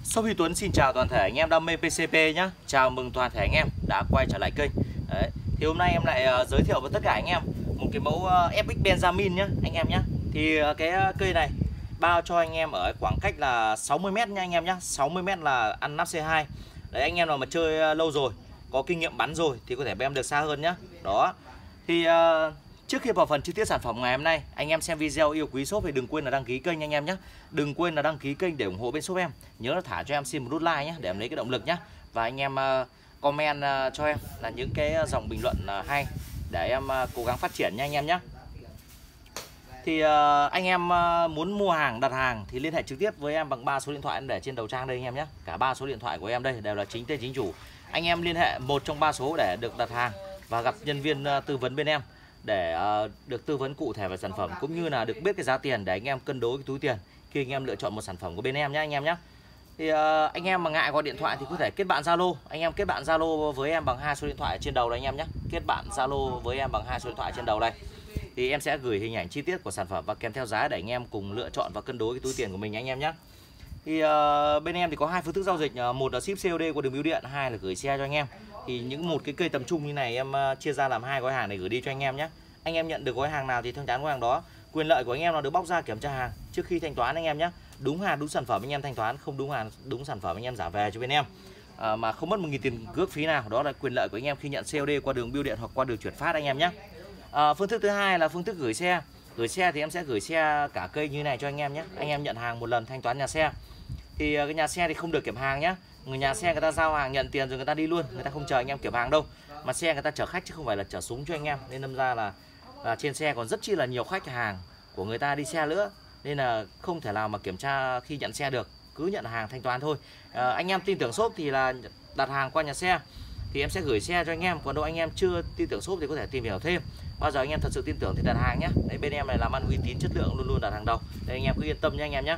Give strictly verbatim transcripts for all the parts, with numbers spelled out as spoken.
Shop Huy Tuấn xin chào toàn thể anh em đam mê pê xê pê nhé. Chào mừng toàn thể anh em đã quay trở lại kênh. Đấy. Thì hôm nay em lại uh, giới thiệu với tất cả anh em một cái mẫu uh, ép ích Benjamin nhé anh em nhé. Thì uh, cái uh, cây này bao cho anh em ở khoảng cách là sáu mươi mét nha anh em nhé. sáu mươi mét là ăn nắp xê hai. Đấy, anh em nào mà chơi uh, lâu rồi, có kinh nghiệm bắn rồi thì có thể bem được xa hơn nhé. Đó. Thì uh, trước khi vào phần chi tiết sản phẩm ngày hôm nay, anh em xem video yêu quý shop thì đừng quên là đăng ký kênh anh em nhé. Đừng quên là đăng ký kênh để ủng hộ bên shop em. Nhớ là thả cho em xin một nút like nhé để em lấy cái động lực nhé. Và anh em uh, comment uh, cho em là những cái dòng bình luận uh, hay để em uh, cố gắng phát triển nha anh em nhé. Thì uh, anh em uh, muốn mua hàng, đặt hàng thì liên hệ trực tiếp với em bằng ba số điện thoại em để trên đầu trang đây anh em nhé. Cả ba số điện thoại của em đây đều là chính tên chính chủ. Anh em liên hệ một trong ba số để được đặt hàng và gặp nhân viên uh, tư vấn bên em để uh, được tư vấn cụ thể về sản phẩm cũng như là được biết cái giá tiền để anh em cân đối cái túi tiền khi anh em lựa chọn một sản phẩm của bên em nhé anh em nhé. Thì uh, anh em mà ngại gọi điện thoại thì có thể kết bạn Zalo. Anh em kết bạn Zalo với em bằng hai số điện thoại trên đầu đây anh em nhé. Kết bạn Zalo với em bằng hai số điện thoại trên đầu đây. Thì em sẽ gửi hình ảnh chi tiết của sản phẩm và kèm theo giá để anh em cùng lựa chọn và cân đối cái túi tiền của mình anh em nhé. Thì uh, bên em thì có hai phương thức giao dịch, uh, một là ship xê ô đê qua đường bưu điện, hai là gửi xe cho anh em. Thì những một cái cây tầm trung như này em uh, chia ra làm hai gói hàng để gửi đi cho anh em nhé. Anh em nhận được gói hàng nào thì thanh toán gói hàng đó. Quyền lợi của anh em là được bóc ra kiểm tra hàng trước khi thanh toán anh em nhé. Đúng hàng đúng sản phẩm anh em thanh toán, không đúng hàng đúng sản phẩm anh em trả về cho bên em. À, mà không mất một nghìn tiền cước phí nào. Đó là quyền lợi của anh em khi nhận xê ô đê qua đường bưu điện hoặc qua đường chuyển phát anh em nhé. À, phương thức thứ hai là phương thức gửi xe. Gửi xe thì em sẽ gửi xe cả cây như này cho anh em nhé. Anh em nhận hàng một lần thanh toán nhà xe. Thì cái nhà xe thì không được kiểm hàng nhé. Người nhà xe người ta giao hàng nhận tiền rồi người ta đi luôn, người ta không chờ anh em kiểm hàng đâu. Mà xe người ta chở khách chứ không phải là chở súng cho anh em. Nên đâm ra là, là trên xe còn rất chi là nhiều khách hàng của người ta đi xe nữa. Nên là không thể nào mà kiểm tra khi nhận xe được, cứ nhận hàng thanh toán thôi. à, Anh em tin tưởng shop thì là đặt hàng qua nhà xe thì em sẽ gửi xe cho anh em. Còn đâu anh em chưa tin tưởng shop thì có thể tìm hiểu thêm. Bao giờ anh em thật sự tin tưởng thì đặt hàng nhé. Đấy, bên em này làm ăn uy tín chất lượng, luôn luôn đặt hàng đầu. Đấy, anh em cứ yên tâm nhé anh em nhé.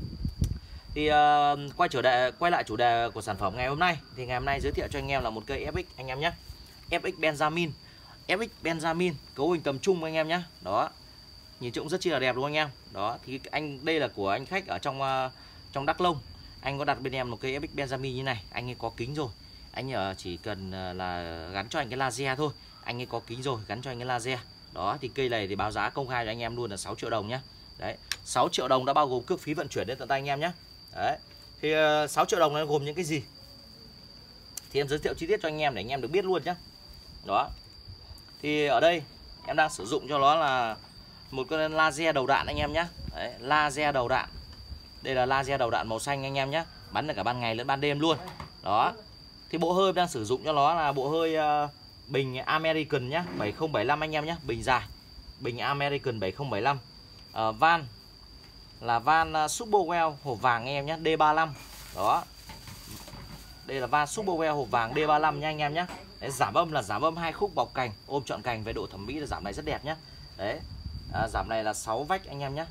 Thì uh, quay trở lại quay lại chủ đề của sản phẩm ngày hôm nay. Thì ngày hôm nay giới thiệu cho anh em là một cây ép ích anh em nhé. ép ích Benjamin. ép ích Benjamin cấu hình tầm trung anh em nhé. Đó. Nhìn trông rất chi là đẹp đúng không anh em? Đó, thì anh đây là của anh khách ở trong uh, trong Đắk Nông. Anh có đặt bên em một cây ép ích Benjamin như này, anh ấy có kính rồi. Anh ấy chỉ cần uh, là gắn cho anh cái laser thôi. Anh ấy có kính rồi, gắn cho anh cái laser. Đó, thì cây này thì báo giá công khai cho anh em luôn là sáu triệu đồng nhé. Đấy, sáu triệu đồng đã bao gồm cước phí vận chuyển đến tận tay anh em nhé. Đấy. Thì uh, sáu triệu đồng nó gồm những cái gì? Thì em giới thiệu chi tiết cho anh em để anh em được biết luôn nhé. Đó. Thì ở đây em đang sử dụng cho nó là một con laser đầu đạn anh em nhé. Đấy, laser đầu đạn. Đây là laser đầu đạn màu xanh anh em nhé. Bắn được cả ban ngày lẫn ban đêm luôn. Đó. Thì bộ hơi em đang sử dụng cho nó là bộ hơi uh, bình American nhé, bảy không bảy lăm anh em nhé, bình dài. Bình American bảy không bảy lăm. Uh, van là van uh, Superwell hộp vàng anh em nhé, D ba mươi lăm. Đó. Đây là van Superwell hộp vàng D ba mươi lăm nha anh em nhé. Đấy, giảm âm là giảm âm hai khúc bọc cành, ôm trọn cành, về độ thẩm mỹ là giảm này rất đẹp nhé. Đấy. À, giảm này là sáu vách anh em nhé.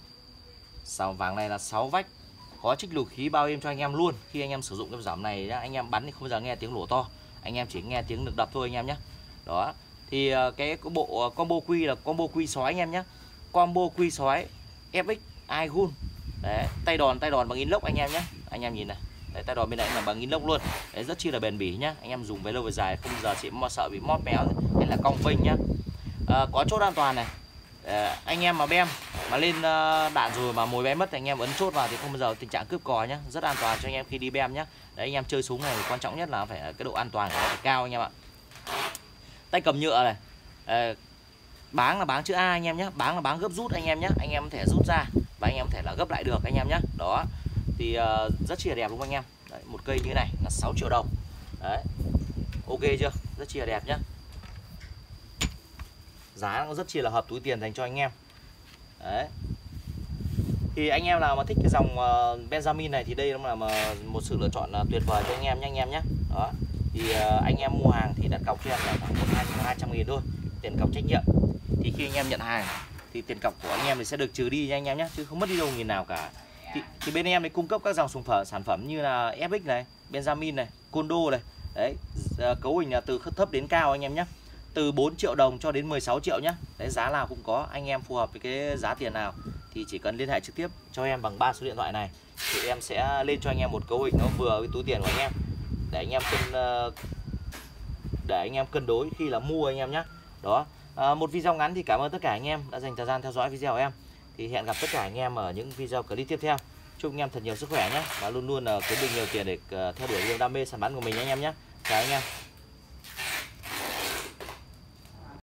Sào vàng này là sáu vách. Có trích lục khí bao êm cho anh em luôn. Khi anh em sử dụng cái giảm này nhá, anh em bắn thì không bao giờ nghe tiếng nổ to. Anh em chỉ nghe tiếng được đập thôi anh em nhé. Đó. Thì cái bộ combo quy là combo quy sói anh em nhé. Combo quy sói ép ích iGun. Đấy, tay đòn tay đòn bằng inox anh em nhé. Anh em nhìn này. Đấy, tay đòn bên này là bằng inox luôn. Đấy, rất chi là bền bỉ nhá. Anh em dùng về lâu về dài không bao giờ chỉ sợ bị móp méo hay là cong vênh nhá. À, có chốt an toàn này. À, anh em mà bem mà lên uh, đạn rồi mà mồi bé mất thì anh em ấn chốt vào thì không bao giờ tình trạng cướp cò nhá. Rất an toàn cho anh em khi đi bem nhá. Đấy, anh em chơi súng này quan trọng nhất là phải cái độ an toàn của nó phải cao anh em ạ. Tay cầm nhựa này. À, báng là báng chữ A anh em nhé. Báng là báng gấp rút anh em nhé. Anh em có thể rút ra và anh em có thể là gấp lại được anh em nhé. Đó. Thì uh, rất chi là đẹp đúng không anh em? Đấy, một cây như này là sáu triệu đồng. Đấy. Ok chưa? Rất chi là đẹp nhá. Giá nó rất chi là hợp túi tiền dành cho anh em. Đấy. Thì anh em nào mà thích cái dòng uh, Benjamin này thì đây là một sự lựa chọn uh, tuyệt vời cho anh em nhé anh em nhé. Đó. Thì uh, anh em mua hàng thì đặt cọc cho em là khoảng hai trăm nghìn thôi, tiền cọc trách nhiệm. Thì khi anh em nhận hàng thì tiền cọc của anh em thì sẽ được trừ đi nha anh em nhé, chứ không mất đi đâu nghìn nào cả. Thì, thì bên em thì cung cấp các dòng sản phẩm sản phẩm như là ép ích này, Benjamin này, Condo này. Đấy, cấu hình là từ thấp đến cao anh em nhé. Từ bốn triệu đồng cho đến mười sáu triệu nhé. Đấy, giá nào cũng có, anh em phù hợp với cái giá tiền nào thì chỉ cần liên hệ trực tiếp cho em bằng ba số điện thoại này thì em sẽ lên cho anh em một cấu hình nó vừa với túi tiền của anh em để anh em cân để anh em cân đối khi là mua anh em nhé. Đó, à, một video ngắn thì cảm ơn tất cả anh em đã dành thời gian theo dõi video của em. Thì hẹn gặp tất cả anh em ở những video clip tiếp theo. Chúc anh em thật nhiều sức khỏe nhé và luôn luôn là kiếm được nhiều tiền để uh, theo đuổi niềm đam mê săn bắn của mình anh em nhé. Chào anh em.